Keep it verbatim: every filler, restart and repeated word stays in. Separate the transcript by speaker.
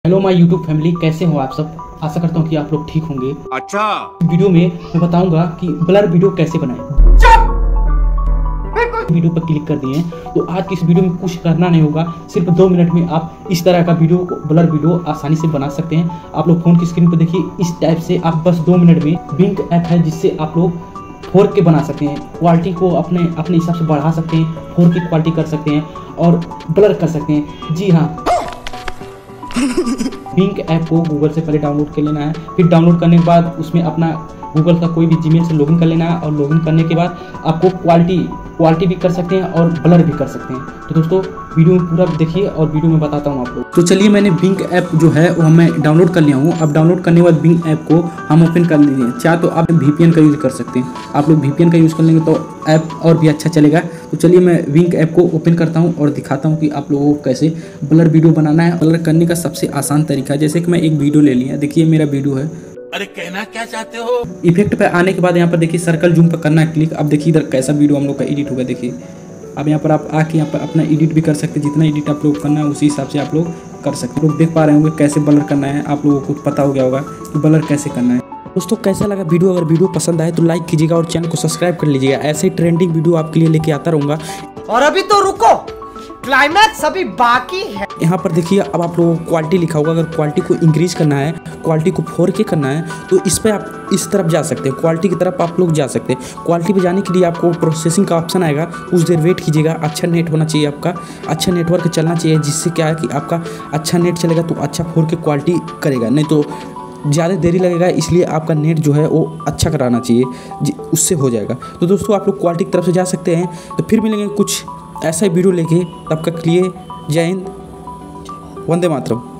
Speaker 1: Hello my YouTube family, कैसे हो आप सब। आशा करता हूँ कि आप लोग ठीक होंगे।
Speaker 2: अच्छा,
Speaker 1: वीडियो में मैं बताऊंगा कि ब्लर वीडियो कैसे बनाएं। वीडियो पर क्लिक कर दिए तो आज की इस वीडियो में कुछ करना नहीं होगा, सिर्फ दो मिनट में आप इस तरह का वीडियो ब्लर वीडियो आसानी से बना सकते हैं। आप लोग फोन की स्क्रीन पर देखिए, इस टाइप से आप बस दो मिनट में बिंग ऐप है जिससे आप लोग फोर के बना सकते हैं। क्वालिटी को अपने अपने हिसाब से बढ़ा सकते हैं, फोर की क्वालिटी कर सकते हैं और ब्लर कर सकते हैं। जी हाँ, बिंग ऐप को गूगल से पहले डाउनलोड कर लेना है। फिर डाउनलोड करने के बाद उसमें अपना गूगल का कोई भी जीमेल से लॉगिन कर लेना है और लॉगिन करने के बाद आपको क्वालिटी क्वालिटी भी कर सकते हैं और ब्लर भी कर सकते हैं। तो दोस्तों वीडियो में पूरा देखिए और वीडियो में बताता हूँ आप लोग। तो चलिए, मैंने बिंग ऐप जो है वो मैं डाउनलोड कर लिया हूँ। अब डाउनलोड करने के बाद बिंग ऐप को हम ओपन कर लीजिए। चाहे तो आप वीपीएन का यूज़ कर सकते हैं। आप लोग वीपीएन का यूज़ कर लेंगे तो ऐप और भी अच्छा चलेगा। तो चलिए मैं बिंग ऐप को ओपन करता हूँ और दिखाता हूँ कि आप लोगों को कैसे ब्लर वीडियो बनाना है। ब्लर करने का सबसे आसान तरीका, जैसे कि मैं एक वीडियो ले लिया, देखिए मेरा वीडियो है।
Speaker 2: अरे कहना क्या चाहते हो?
Speaker 1: इफेक्ट पे आने के बाद यहाँ पर देखिए सर्कल जूम पर करना है क्लिक। अब देखिए इधर कैसा वीडियो हम लोग का एडिट होगा। देखिए अब यहाँ पर आप आके यहाँ पर अपना एडिट भी कर सकते हैं। जितना एडिट आप लोग करना है उसी हिसाब से आप लोग कर सकते हैं। लोग देख पा रहे होंगे कैसे ब्लर करना है, आप लोगों को पता हो गया होगा कि ब्लर कैसे करना है। दोस्तों कैसा लगा वीडियो? अगर वीडियो पसंद आए तो लाइक कीजिएगा और चैनल को सब्सक्राइब कर लीजिएगा। ऐसे ही ट्रेंडिंग वीडियो आपके लिए लेके आता रहूँगा।
Speaker 3: और अभी तो रुको, क्लाइमैक्स अभी बाकी है।
Speaker 1: यहाँ पर देखिए अब आप लोगों को क्वालिटी लिखा होगा। अगर क्वालिटी को इंक्रीज करना है, क्वालिटी को फोर के करना है तो इस पर आप इस तरफ जा सकते हैं। क्वालिटी की तरफ आप लोग जा सकते हैं। क्वालिटी पे जाने के लिए आपको प्रोसेसिंग का ऑप्शन आएगा, कुछ देर वेट कीजिएगा। अच्छा नेट होना चाहिए, आपका अच्छा नेटवर्क चलना चाहिए, जिससे क्या है कि आपका अच्छा नेट चलेगा तो अच्छा फोर के क्वालिटी करेगा। नहीं तो ज़्यादा देरी लगेगा, इसलिए आपका नेट जो है वो अच्छा कराना चाहिए, उससे हो जाएगा। तो दोस्तों आप लोग क्वालिटी की तरफ से जा सकते हैं। तो फिर मिलेंगे कुछ ऐसा वीडियो लेके, तब तक के लिए जय हिंद, वंदे मातरम।